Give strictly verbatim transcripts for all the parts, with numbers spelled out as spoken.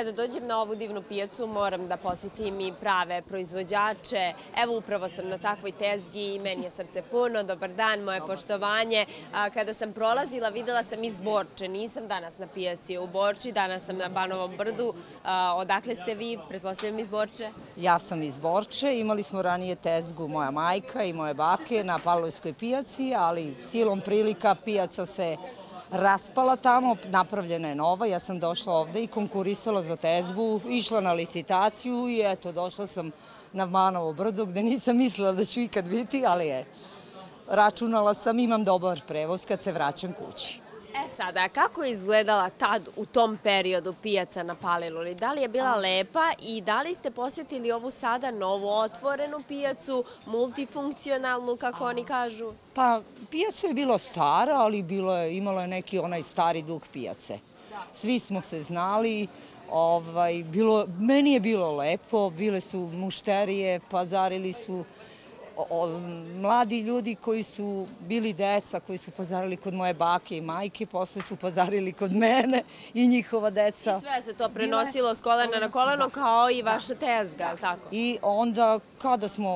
kada dođem na ovu divnu pijacu moram da posjetim i prave proizvođače. Evo upravo sam na takvoj tezgi i meni je srce puno. Dobar dan, moje poštovanje. Kada sam prolazila videla sam iz Borče. Nisam danas na pijaci u Borči, danas sam na Banovom brdu. Odakle ste vi? Pretpostavljam iz Borče. Ja sam iz Borče. Imali smo ranije tezgu moja majka i moje bake na Pavlovskoj pijaci, ali silom prilika pijaca se raspala tamo, napravljena je nova. Ja sam došla ovde i konkurisala za tezgu, išla na licitaciju i eto, došla sam na Banovo brdo gde nisam mislila da ću ikad biti, ali je. Računala sam, imam dobar prevoz kad se vraćam kući. E sada, kako je izgledala tad u tom periodu pijaca na Paliluli? Da li je bila lepa i da li ste posjetili ovu sada novo otvorenu pijacu, multifunkcionalnu, kako oni kažu? Pa, pijaca je bila stara, ali bilo je, imalo je neki onaj stari duh pijace. Svi smo se znali, ovaj, bilo, meni je bilo lepo, bile su mušterije, pazarili su O, mladi ljudi koji su bili deca, koji su pazarili kod moje bake i majke, posle su pazarili kod mene i njihova deca. I sve se to prenosilo s kolena na koleno kao i vaša tezga, je li tako? I onda kada smo,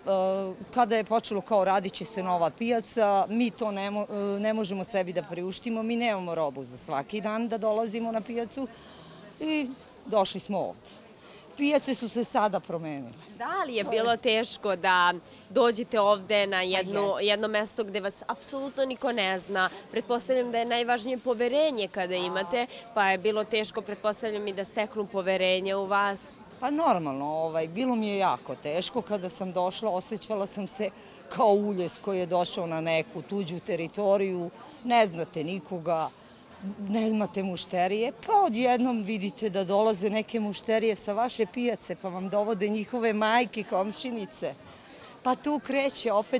kada je počelo kao radit će se nova pijaca, mi to ne, ne možemo sebi da priuštimo, mi nemamo robu za svaki dan da dolazimo na pijacu i došli smo ovde. Pijace su se sada promenile. Da li je bilo teško da dođete ovde na jedno, jedno mesto gde vas apsolutno niko ne zna? Pretpostavljam da je najvažnije poverenje kada imate, pa je bilo teško, pretpostavljam, i da steknu poverenje u vas. Pa normalno, ovaj, bilo mi je jako teško. Kada sam došla, osjećala sam se kao uljes koji je došao na neku tuđu teritoriju, ne znate nikoga, ne imate mušterije, pa odjednom vidite da dolaze neke mušterije sa vaše pijace, pa vam dovode njihove majke, komšinice. Pa tu kreće opet,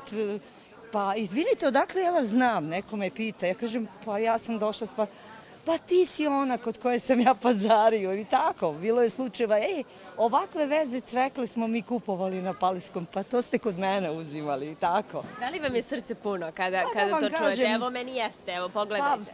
pa izvinite, odakle ja vas znam, neko me pita. Ja kažem, pa ja sam došla s pa... Pa ti si ona kod koje sam ja pazario i tako. Bilo je slučajeva, ej, ovakve veze cvekle smo mi kupovali na Paliskom, pa to ste kod mene uzimali i tako. Da li vam je srce puno kada, kada to čujete? Evo meni jeste, evo pogledajte.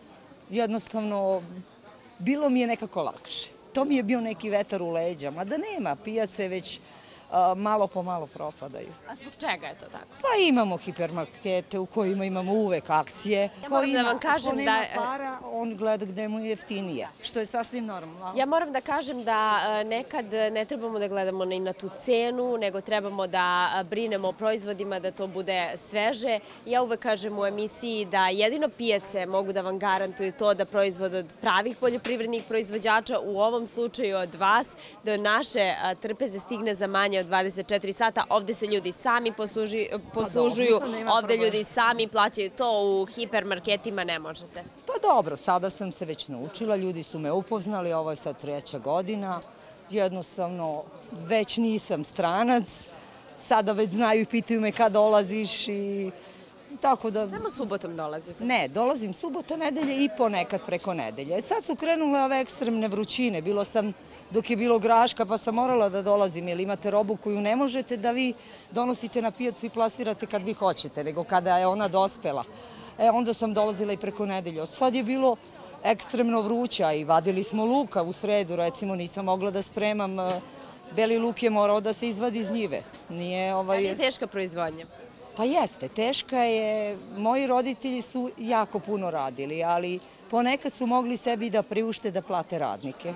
Jednostavno, bilo mi je nekako lakše. To mi je bio neki vetar u leđa, mada nema, pijace već malo po malo propadaju. A zbog čega je to tako? Pa imamo hipermarkete u kojima imamo uvek akcije. Ja moram da vam kažem da... Ko nema para, on gleda gde mu je jeftinije, što je sasvim normalno. Ja moram da kažem da nekad ne trebamo da gledamo ni na tu cenu, nego trebamo da brinemo o proizvodima, da to bude sveže. Ja uvek kažem u emisiji da jedino pijace mogu da vam garantuju to da proizvod od pravih poljoprivrednih proizvođača, u ovom slučaju od vas, da naše trpeze stigne za manje od dvadeset četiri sata. Ovde se ljudi sami poslužuju, ovde ljudi sami plaćaju to, u hipermarketima ne možete. Pa dobro, sada sam se već naučila, ljudi su me upoznali, ovo je sad treća godina, jednostavno već nisam stranac, sada već znaju i pitaju me kad dolaziš i tako da... Samo subotom dolazite? Ne, dolazim subota, nedelje i ponekad preko nedelje. Sad su krenule ove ekstremne vrućine, bilo sam dok je bilo graška, pa sam morala da dolazim, jer imate robu koju ne možete da vi donosite na pijacu i plasirate kad vi hoćete, nego kada je ona dospela. E, onda sam dolazila i preko nedelje. Sad je bilo ekstremno vruća i vadili smo luka u sredu, recimo nisam mogla da spremam, beli luk je morao da se izvadi iz njive. Nije ovaj... Ali je teška proizvodnja? Pa jeste, teška je. Moji roditelji su jako puno radili, ali ponekad su mogli sebi da priušte da plate radnike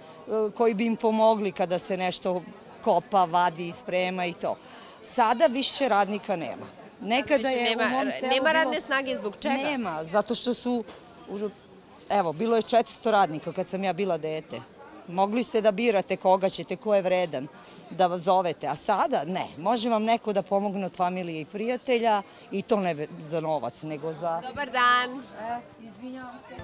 koji bi im pomogli kada se nešto kopa, vadi, sprema i to. Sada više radnika nema. Nekada je u mom selu... Nema radne snage zbog čega? Nema, zato što su... Evo, bilo je četiristo radnika kad sam ja bila dete. Mogli ste da birate koga ćete, ko je vredan, da vas zovete. A sada ne. Može vam neko da pomogne od familije i prijatelja i to ne za novac, nego za... Dobar dan. E, izvinjavam se.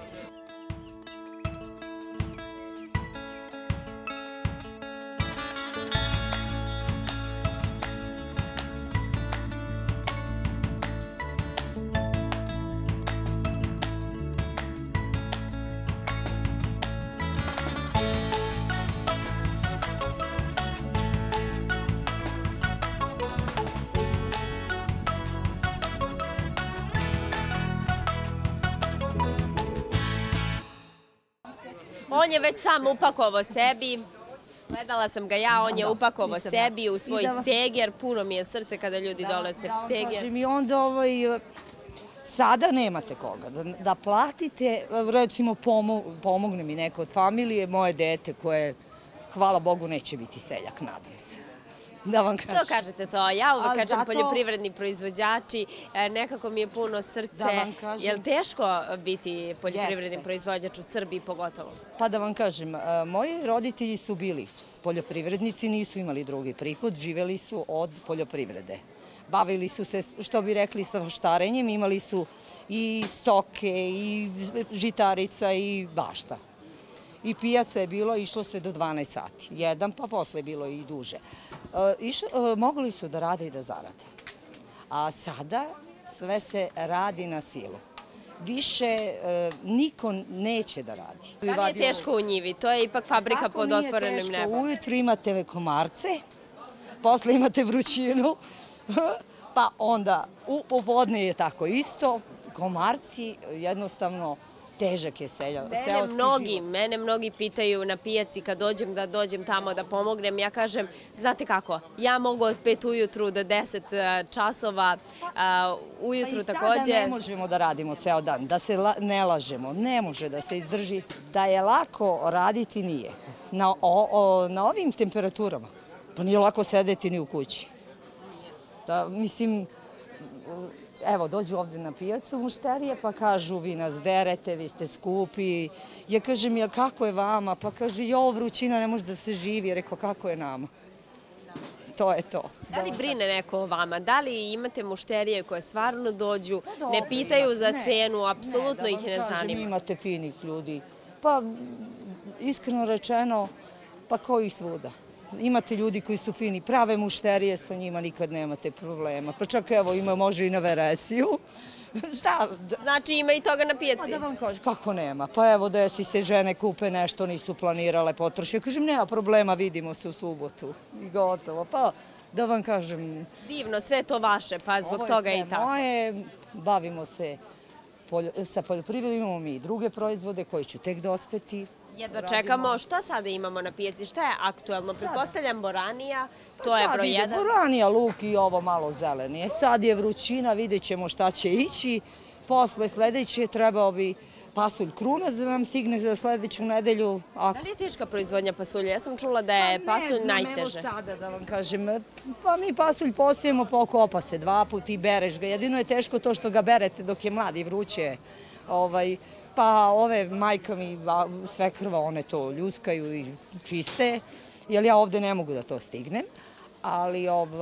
On je već sam upakovao sebi. Gledala sam ga ja, on je upakovao sebi u svoj ceger. Puno mi je srce kada ljudi donose ceger. I onda ovaj... Sada nemate koga. Da platite, recimo pomogne mi neko od familije, moje dete koje, hvala Bogu, neće biti seljak, nadam se. Da vam kažem. Što kažete to? Ja uvek kažem poljoprivredni proizvođači, nekako mi je puno srce. Je li teško biti poljoprivredni proizvođač u Srbiji pogotovo? Pa da vam kažem, moji roditelji su bili poljoprivrednici, nisu imali drugi prihod, živeli su od poljoprivrede. Bavili su se, što bi rekli, sa vaštarenjem, imali su i stoke, i žitarica, i bašta. I pijaca je bilo, išlo se do dvanaest sati. Jedan, pa posle je bilo i duže. Mogli su da rade i da zarade. A sada sve se radi na silu. Više niko neće da radi. Da li je teško u njivi? To je ipak fabrika pod otvorenim nebom. Kako nije teško? Ujutru imate komarce, posle imate vrućinu, pa onda u popodne je tako isto. Komarci, jednostavno, težak je seoski život. Mene mnogi pitaju na pijaci kad dođem da dođem tamo da pomognem. Ja kažem, znate kako, ja mogu od pet ujutru do deset časova ujutru takođe. Pa i sada ne možemo da radimo ceo dan, da se ne lažemo, ne može da se izdrži. Da je lako raditi nije. Na ovim temperaturama, pa nije lako sedeti ni u kući. Mislim, evo, dođu ovde na pijacu mušterije pa kažu vi nas derete, vi ste skupi. Ja kažem, jel kako je vama? Pa kaže, jo, vrućina, ne može da se živi. Rekao, kako je nama? To je to. Da li brine neko o vama? Da li imate mušterije koje stvarno dođu, ne pitaju za cenu, apsolutno ih ne zanima? Da vam kažem, imate finih ljudi. Pa, iskreno rečeno, pa koji svuda. Imate ljudi koji su fini, prave mušterije, sa njima nikad nemate problema. Pa čak evo ima može i na veresiju. Znači ima i toga na pijaci? Pa da vam kažem, kako nema? Pa evo desi se žene kupe nešto, nisu planirale potroše. Kažem, nema problema, vidimo se u subotu. I gotovo. Pa da vam kažem... Divno, sve to vaše, pa zbog toga i tako. Ovo je sve moje, bavimo se sa poljoprivredom, imamo mi i druge proizvode koji ću tek dospeti. Jedva čekamo. Šta sada imamo na pijaci? Šta je aktuelno? Pretpostavljam boranija, to je broj jedan. Sad ide boranija, luk i ovo malo zelenije. Sad je vrućina, vidjet ćemo šta će ići. Posle sledeće trebao bi pasulj krunac da nam stigne za sledeću nedelju. Da li je teška proizvodnja pasulja? Ja sam čula da je pasulj najteže. Ne znam, evo sada da vam kažem. Pa mi pasulj posijemo, pa okopa se dva put i bereš ga. Jedino je teško to što ga berete dok je mlad i vruće. Pa ove majka mi sve krva, one to ljuskaju i čiste, jer ja ovde ne mogu da to stignem. Ali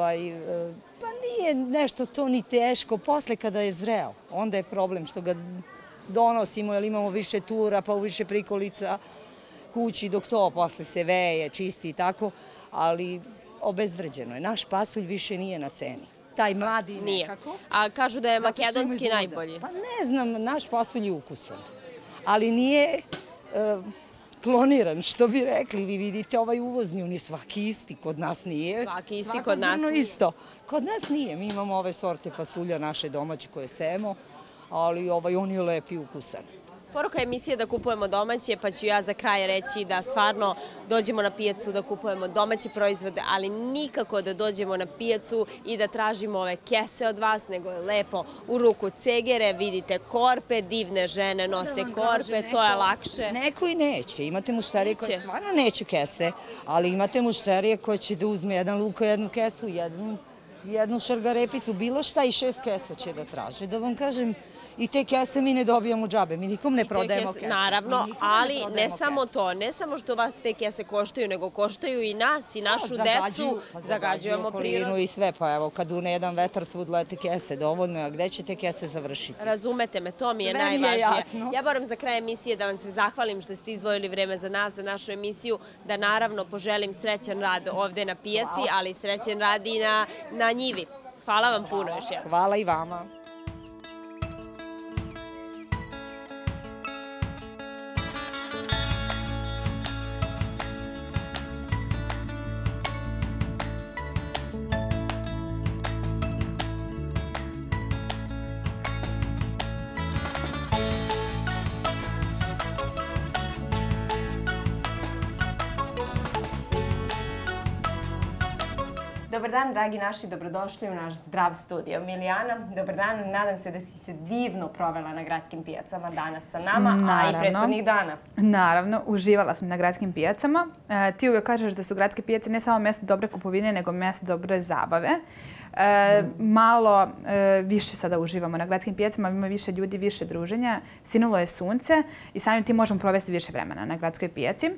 pa nije nešto to ni teško. Posle kada je zreo, onda je problem što ga donosimo, jer imamo više tura, pa više prikolica kući, dok to posle se veje, čisti i tako. Ali obezvređeno je. Naš pasulj više nije na ceni. Taj mladi nekako. Nije. A kažu da je makedonski najbolji. Pa ne znam, naš pasulj je ukusan. Ali nije kloniran, što bi rekli. Vi vidite ovaj uvozni, on je svaki isti, kod nas nije. Svaki isti, kod nas nije. Isto. Kod nas nije. Mi imamo ove sorte pasulja naše domaće koje sejemo, ali on je lep i ukusan. Poruka emisije da kupujemo domaće, pa ću ja za kraj reći da stvarno dođemo na pijacu da kupujemo domaće proizvode, ali nikako da dođemo na pijacu i da tražimo ove kese od vas, nego je lepo u ruku cegere, vidite korpe, divne žene nose korpe, to je lakše. Neko i neće. Imate mušterije koje stvarno neće kese, ali imate mušterije koje će da uzme jedan luk, jednu kesu, jednu šargarepicu, bilo šta i šest kesa će da traže. Da vam kažem, i te kese mi ne dobijamo džabe, mi nikom ne prodajemo kese. Naravno, ali ne samo to, ne samo što vas te kese koštaju, nego koštaju i nas i našu decu, zagađujemo prirodu. I sve, pa evo, kad une jedan vetar svud lete kese, dovoljno je, a gde će te kese završiti? Razumete me, to mi je najvažnije. Ja moram za kraj emisije da vam se zahvalim što ste izdvojili vreme za nas, za našu emisiju, da naravno poželim srećan rad ovde na pijaci, ali srećan rad i na njivi. Hvala vam puno još jednom. Hvala i vama. Dobar dan, dragi naši, dobrodošli u naš zdrav studio. Milijana, dobar dan, nadam se da si se divno provela na gradskim pijacama danas sa nama, a i prethodnih dana. Naravno, uživala sam na gradskim pijacama. Ti uvijek kažeš da su gradske pijace ne samo mjesto dobre kupovine, nego mjesto dobre zabave. E, malo e, više sada uživamo na gradskim pijacama, ima više ljudi, više druženja, sinulo je sunce i samim tim možemo provesti više vremena na gradskoj pijaci.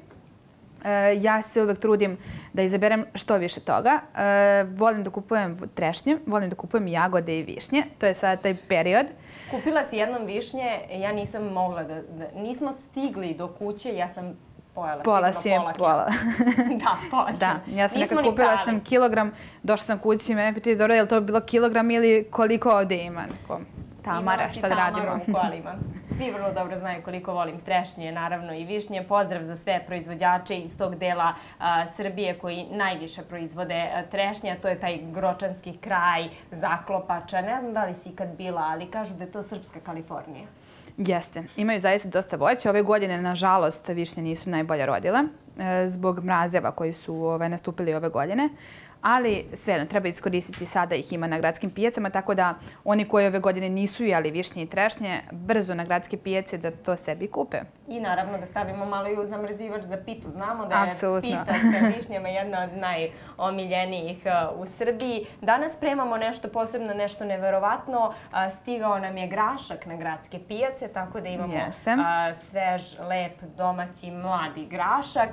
E, ja se uvek trudim da izaberem što više toga. E, volim da kupujem trešnje, volim da kupujem jagode i višnje. To je sada taj period. Kupila si jednom višnje, ja nisam mogla da, da nismo stigli do kuće, ja sam pojela pola sigurno pola. pola. Da, pola. Da, ja sam nismo nekad kupila sam kilogram, došla sam kući i mene pitaju, dobro, je li to bilo kilogram ili koliko ovdje ima? Neko, Tamara, šta da radimo? Imala si Tamaru u kolima. Svi vrlo dobro znaju koliko volim trešnje, naravno i višnje. Pozdrav za sve proizvođače iz tog dela a, Srbije koji najviše proizvode a, trešnje. To je taj gročanski kraj, Zaklopača. Ne znam da li si ikad bila, ali kažu da je to srpska Kalifornija. Jeste. Imaju zaista dosta voća. Ove godine, nažalost, višnje nisu najbolje rodile zbog mrazeva koji su ove, nastupili ove godine. Ali svejedno, treba iskoristiti sada ih ima na gradskim pijacama, tako da oni koji ove godine nisu jeli višnje i trešnje, brzo na gradske pijace da to sebi kupe. I naravno da stavimo malo i u zamrzivač za pitu. Znamo da je Apsolutno. Pita sa višnjama jedna od najomiljenijih u Srbiji. Danas spremamo nešto posebno, nešto neverovatno. Stigao nam je grašak na gradske pijace, tako da imamo Jeste. svež, lep, domaći, mladi grašak.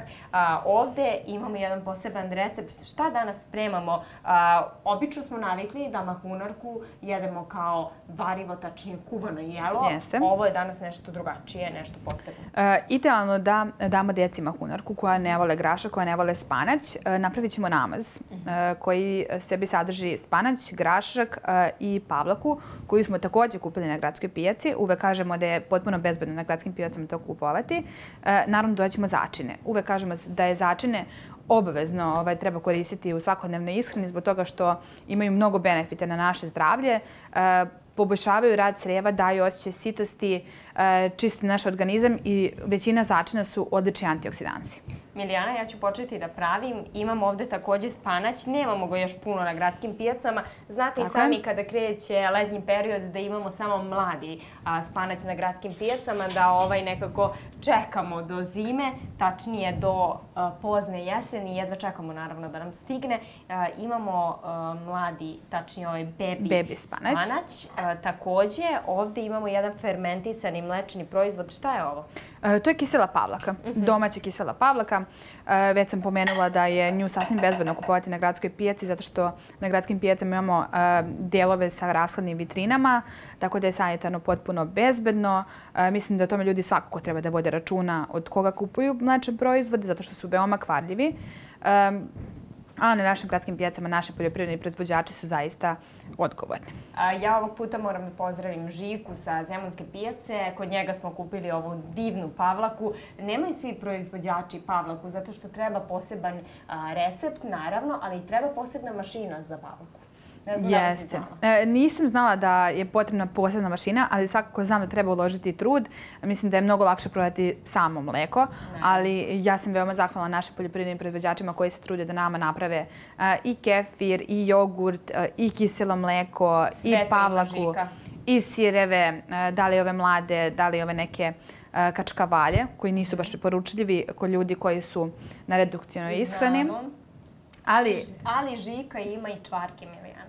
Ovde imamo jedan poseban recept. Šta danas spremamo? Obično smo navikli da mahunarku jedemo kao varivo, tačnije kuvano jelo. Jeste. Ovo je danas nešto drugačije, nešto posebno. E, idealno da damo djeci mahunarku koja ne vole grašak, koja ne vole spanać. E, napravit ćemo namaz e, koji sebi sadrži spanać, grašak e, i pavlaku koju smo također kupili na gradskoj pijaci. Uvek kažemo da je potpuno bezbedno na gradskim pijacama to kupovati. E, naravno doćemo začine. Uvek kažemo da je začine obavezno ovaj, treba koristiti u svakodnevnoj ishrani zbog toga što imaju mnogo benefite na naše zdravlje. E, poboljšavaju rad crijeva, daju osjećaj sitosti, čiste naš organizam i većina začina su odlični antioksidansi. Milijana, ja ću početi da pravim. Imam ovdje također spanać. Nemamo ga još puno na gradskim pijacama. Znate i sami kada kreće letnji period da imamo samo mladi a, spanać na gradskim pijacama, da ovaj nekako čekamo do zime, tačnije do a, pozne jeseni. Jedva čekamo naravno da nam stigne. A, imamo a, mladi, tačnije ovaj baby, baby spanać. spanać. A, također ovdje imamo jedan fermentisani mlečni proizvod. Šta je ovo? E, to je kisela pavlaka, mm-hmm. domaća kisela pavlaka. E, već sam pomenula da je nju sasvim bezbedno kupovati na gradskoj pijaci zato što na gradskim pijacama imamo e, dijelove sa rashladnim vitrinama, tako da je sanitarno potpuno bezbedno. E, mislim da o tome ljudi svakako treba da vode računa od koga kupuju mlečne proizvode zato što su veoma kvarljivi. E, a na našim gradskim pijacama naši poljoprivredni proizvođači su zaista odgovorni. Ja ovog puta moram da pozdravim Žiku sa Zemunske pijace. Kod njega smo kupili ovu divnu pavlaku. Nemaju svi proizvođači pavlaku zato što treba poseban recept, naravno, ali i treba posebna mašina za pavlaku. Ne znam da li si znala. E, nisam znala da je potrebna posebna mašina, ali svakako znam da treba uložiti trud. Mislim da je mnogo lakše prodati samo mleko, ne. Ali ja sam veoma zahvalna našim poljoprivrednim proizvođačima koji se trude da nama naprave a, i kefir, i jogurt, a, i kiselo mleko, sve i pavlaku, i sireve, a, da li ove mlade, da li ove neke a, kačkavalje, koji nisu baš preporučljivi kod ljudi koji su na redukcijnoj ishrani. Ali, ali Žika ima i čvarke, Milijana.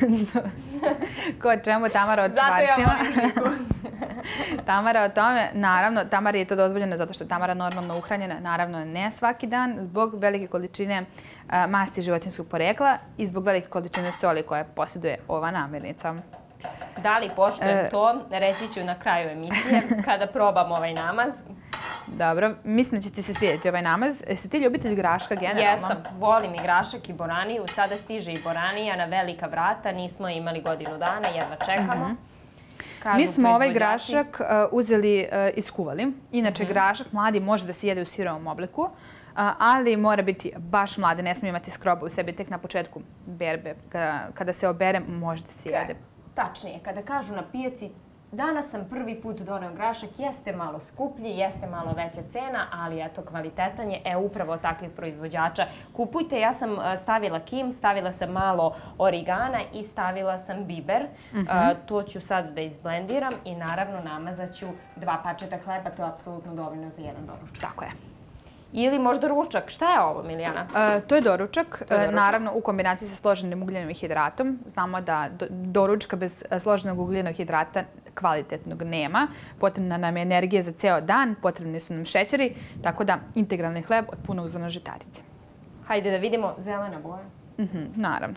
Ko čemu? Tamara od čvarcima. Zato ja volim Žiku. Tamara o tome, naravno, Tamara je to dozvoljeno zato što je Tamara normalno uhranjena, naravno ne svaki dan, zbog velike količine uh, masti životinjskog porekla i zbog velike količine soli koje posjeduje ova namirnica. Da li poštujem e... to, reći ću na kraju emisije kada probam ovaj namaz. Dobro, mislim da će ti se svidjeti ovaj namaz. Jesi ti ljubitelj graška generalno? Jesam, volim i grašak i boraniju. Sada stiže i boranija na velika vrata. Nismo imali godinu dana, jedva čekamo. Mm-hmm. Kažu mi smo ovaj grašak uh, uzeli, uh, iskuvali. Inače, mm-hmm. grašak mladi može da se jede u sirovom obliku, uh, ali mora biti baš mlade. Ne smije imati skroba u sebi tek na početku berbe. Kada, kada se obere, može da se jede. Tačnije, kada kažu na pijaci danas sam prvi put doneo grašak, jeste malo skuplji, jeste malo veća cena, ali eto, kvalitetan je. E, upravo od takvih proizvođača kupujte. Ja sam stavila kim, stavila sam malo origana i stavila sam biber. To ću sad da izblendiram i naravno namazat ću dva parčeta hleba, to je apsolutno dovoljno za jedan doručak. Tako je. Ili možda ručak. Šta je ovo, Milijana? E, to je doručak, e, naravno u kombinaciji sa složenim ugljenim hidratom. Znamo da do, doručka bez složenog ugljenog hidrata kvalitetnog nema. Potrebna nam je energija za ceo dan, potrebni su nam šećeri, tako da integralni hleb od puno uzorne žitarice. Hajde da vidimo zelena boja. Mhm, naravno.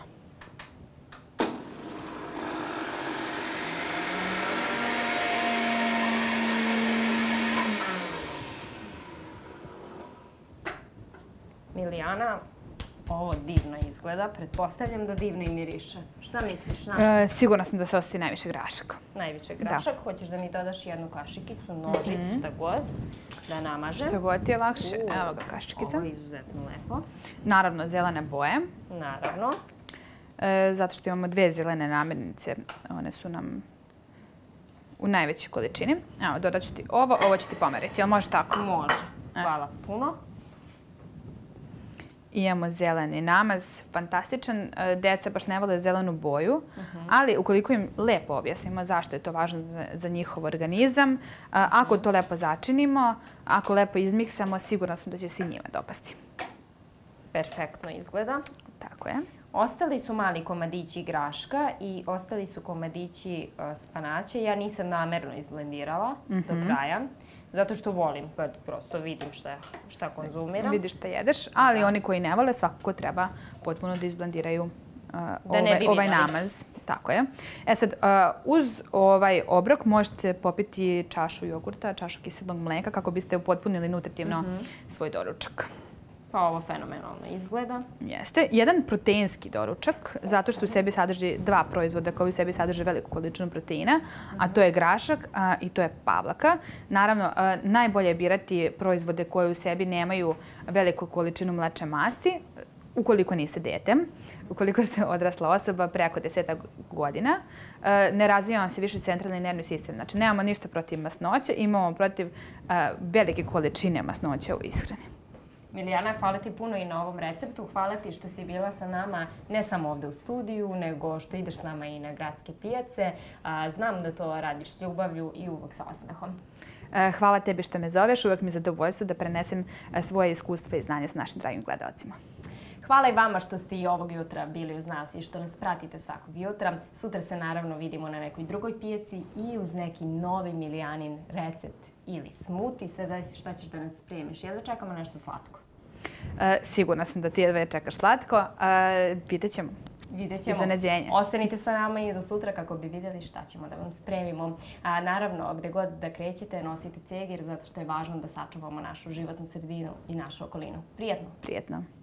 Milijana, ovo divno izgleda. Pretpostavljam da divno i miriše. Šta misliš? Na šta? E, sigurna sam da se osjeti najviše grašaka. Najviše grašak. Da. Hoćeš da mi dodaš jednu kašikicu, nožić, mm-hmm. šta god, da namažem? Šta god ti je lakše. U, evo ga kašikica. Ovo je izuzetno lepo. Naravno, zelene boje. Naravno. E, zato što imamo dve zelene namirnice. One su nam u najvećoj količini. Evo, dodat ću ti ovo, ovo ću ti pomeriti. Jel može tako? Može. Hvala puno. Imamo zeleni namaz, fantastičan. Deca baš ne vole zelenu boju, ali ukoliko im lepo objasnimo zašto je to važno za, za njihov organizam, ako to lepo začinimo, ako lepo izmiksamo, sigurna sam da će se i njima dopasti. Perfektno izgleda. Tako je. Ostali su mali komadići graška i ostali su komadići spanaća. Ja nisam namerno izblendirala mm-hmm. do kraja. Zato što volim, pa prosto vidim šta, šta konzumiram. Vidiš šta jedeš, ali da. Oni koji ne vole svakako treba potpuno da izblendiraju uh, da ovaj, ovaj namaz. Tako je. E sad, uh, uz ovaj obrok možete popiti čašu jogurta, čašu kiselog mleka kako biste upotpunili nutritivno mm-hmm. svoj doručak. Pa ovo fenomenalno izgleda. Jeste. Jedan proteinski doručak, zato što u sebi sadrži dva proizvoda koji u sebi sadrže veliku količinu proteina, a to je grašak a, i to je pavlaka. Naravno, a, najbolje je birati proizvode koje u sebi nemaju veliku količinu mlečne masti, ukoliko niste dete, ukoliko ste odrasla osoba preko deseta godina. A, ne razvija vam se više centralni nervni sistem. Znači, nemamo ništa protiv masnoće, imamo protiv a, velike količine masnoće u ishrani. Milijana, hvala ti puno i na ovom receptu. Hvala ti što si bila sa nama ne samo ovde u studiju, nego što ideš s nama i na gradske pijace. Znam da to radiš s ljubavlju i uvek sa osmehom. Hvala tebi što me zoveš. Uvek mi je zadovoljstvo da prenesem svoje iskustva i znanje s našim dragim gledalcima. Hvala i vama što ste i ovog jutra bili uz nas i što nas pratite svakog jutra. Sutra se naravno vidimo na nekoj drugoj pijaci i uz neki novi Milijanin recept ili smuti. Sve zavisi šta ćeš da nas spremiš. Jedva čekamo nešto slatko. E, sigurna sam da ti jedva čekaš slatko. E, vidjet ćemo. Vidjet ćemo. Iznenađenje. Ostanite sa nama i do sutra kako bi vidjeli šta ćemo da vam spremimo. A, naravno, gde god da krećete, nosite cegir zato što je važno da sačuvamo našu životnu sredinu i našu okolinu. Prijetno. Prijetno.